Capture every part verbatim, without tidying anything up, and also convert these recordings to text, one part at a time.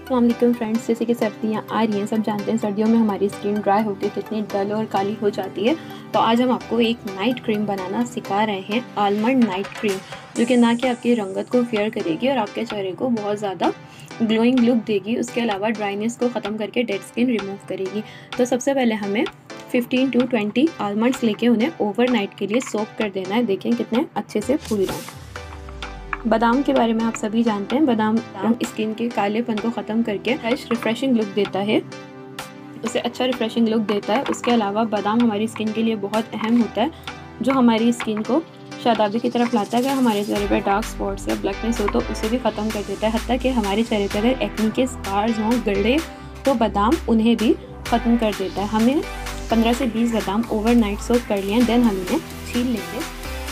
अस्सलाम फ्रेंड्स, जैसे कि सर्दियाँ आ रही हैं, सब जानते हैं सर्दियों में हमारी स्किन ड्राई होकर कितनी डल और काली हो जाती है। तो आज हम आपको एक नाइट क्रीम बनाना सिखा रहे हैं, आलमंड नाइट क्रीम, जो कि ना कि आपकी रंगत को फेयर करेगी और आपके चेहरे को बहुत ज़्यादा ग्लोइंग लुक देगी। उसके अलावा ड्राइनेस को ख़त्म करके डेड स्किन रिमूव करेगी। तो सबसे पहले हमें फिफ्टीन टू ट्वेंटी आलमंड्स लेके उन्हें ओवरनाइट के लिए सोक कर देना है। देखें कितने अच्छे से फूल रहे हैं। बादाम के बारे में आप सभी जानते हैं, बादाम स्किन के कालेपन को ख़त्म करके फ्रेश रिफ्रेशिंग लुक देता है, उसे अच्छा रिफ्रेशिंग लुक देता है। उसके अलावा बादाम हमारी स्किन के लिए बहुत अहम होता है, जो हमारी स्किन को शादाबी की तरफ लाता है। अगर हमारे चेहरे पर डार्क स्पॉट्स या ब्लैकनेस हो तो उसे भी ख़त्म कर देता है। हत्ता कि हमारे चेहरे पर अगर एक्ने के स्कार्स हों, गड्ढे, तो बादाम उन्हें भी ख़त्म कर देता है। हमें पंद्रह से बीस बादाम ओवरनाइट सोक कर लिए, देन हम इन्हें छील लेंगे।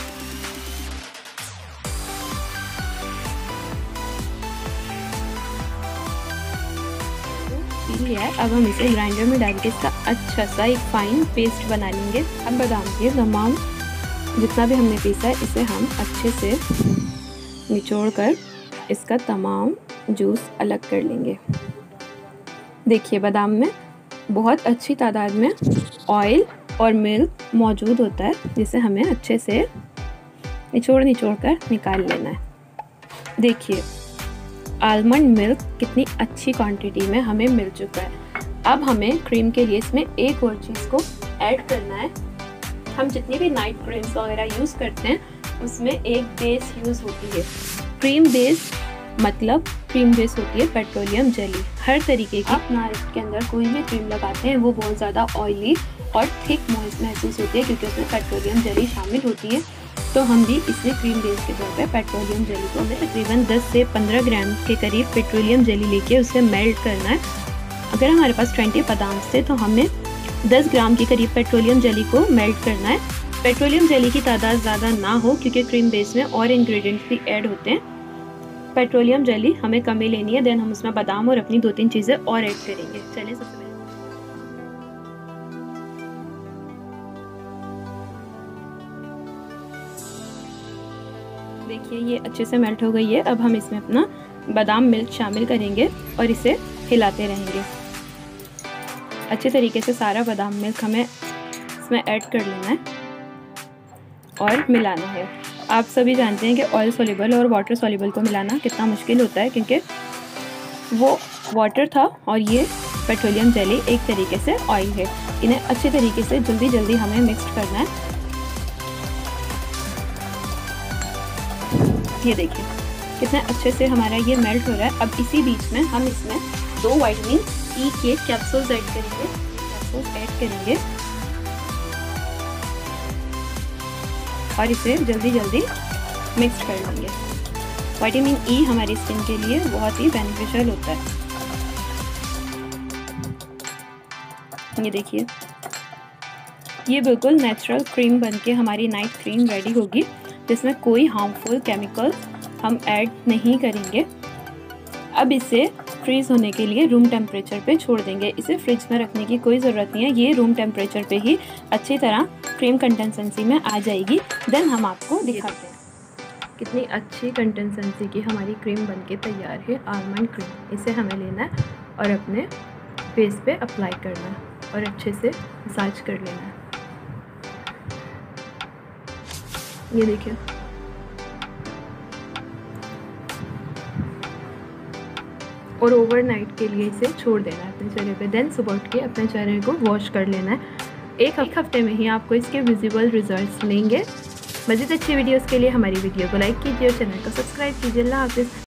लिया है, अब हम इसे ग्राइंडर में डाल के इसका अच्छा सा एक फाइन पेस्ट बना लेंगे। अब बादाम के तमाम जितना भी हमने पीसा है इसे हम अच्छे से निचोड़ कर इसका तमाम जूस अलग कर लेंगे। देखिए बादाम में बहुत अच्छी तादाद में ऑयल और मिल्क मौजूद होता है, जिसे हमें अच्छे से निचोड़ निचोड़ कर निकाल लेना है। देखिए आलमंड मिल्क कितनी अच्छी क्वांटिटी में हमें मिल चुका है। अब हमें क्रीम के लिए इसमें एक और चीज़ को ऐड करना है। हम जितनी भी नाइट क्रीम्स वगैरह यूज़ करते हैं उसमें एक बेस यूज़ होती है। क्रीम बेस मतलब क्रीम बेस होती है पेट्रोलियम जेली। हर तरीके की आप नाइट के अंदर कोई भी क्रीम लगाते हैं वो बहुत ज़्यादा ऑयली और थिक मॉइस्ट महसूस होती है, क्योंकि उसमें पेट्रोलियम जेली शामिल होती है। तो हम भी इसमें क्रीम बेस के तौर पे पेट्रोलियम जेली को हमें तकरीबन दस से पंद्रह ग्राम के करीब पेट्रोलियम जेली लेके उसे मेल्ट करना है। अगर हमारे पास बीस बादाम थे तो हमें दस ग्राम के करीब पेट्रोलियम जेली को मेल्ट करना है। पेट्रोलियम जेली की तादाद ज़्यादा ना हो, क्योंकि क्रीम बेस में और इंग्रेडिएंट्स भी ऐड होते हैं। पेट्रोलियम जेली हमें कम ही लेनी है, देन हम उसमें बादाम और अपनी दो तीन चीज़ें और ऐड करेंगे। चलिए सबसे पहले देखिए ये अच्छे से मेल्ट हो गई है। अब हम इसमें अपना बादाम मिल्क शामिल करेंगे और इसे हिलाते रहेंगे। अच्छे तरीके से सारा बादाम मिल्क हमें इसमें ऐड कर लेना है और मिलाना है। आप सभी जानते हैं कि ऑयल सोल्यूबल और वाटर सोल्यूबल को मिलाना कितना मुश्किल होता है, क्योंकि वो वाटर था और ये पेट्रोलियम जेली एक तरीके से ऑयल है। इन्हें अच्छे तरीके से जल्दी जल्दी हमें मिक्स करना है। ये देखिए कितने अच्छे से हमारा ये मेल्ट हो रहा है। अब इसी बीच में हम इसमें दो विटामिन ई के कैप्सूल्स ऐड करेंगे कैप्सूल्स ऐड करेंगे और इसे जल्दी जल्दी मिक्स कर लेंगे। विटामिन ई हमारी स्किन के लिए बहुत ही बेनिफिशियल होता है। ये देखिए ये बिल्कुल नेचुरल क्रीम बनके हमारी नाइट क्रीम रेडी होगी, जिसमें कोई हार्मफुल केमिकल हम ऐड नहीं करेंगे। अब इसे फ्रीज़ होने के लिए रूम टेम्परेचर पे छोड़ देंगे। इसे फ्रिज में रखने की कोई ज़रूरत नहीं है, ये रूम टेम्परेचर पे ही अच्छी तरह क्रीम कंसिस्टेंसी में आ जाएगी। देन हम आपको दिखाते हैं कितनी अच्छी कंसिस्टेंसी की हमारी क्रीम बनके तैयार है, आलमंड क्रीम। इसे हमें लेना है और अपने फेस पे अप्लाई करना है और अच्छे से मसाज कर लेना है। ये देखिए और ओवरनाइट के लिए इसे छोड़ देना है अपने चेहरे पे। देन सुबह उठ के अपने चेहरे को वॉश कर लेना है। एक हफ्ते में ही आपको इसके विजिबल रिजल्ट्स मिलेंगे। मज़ीद अच्छी वीडियोस के लिए हमारी वीडियो को लाइक कीजिए और चैनल को सब्सक्राइब कीजिए। अल्लाह हाफिज़।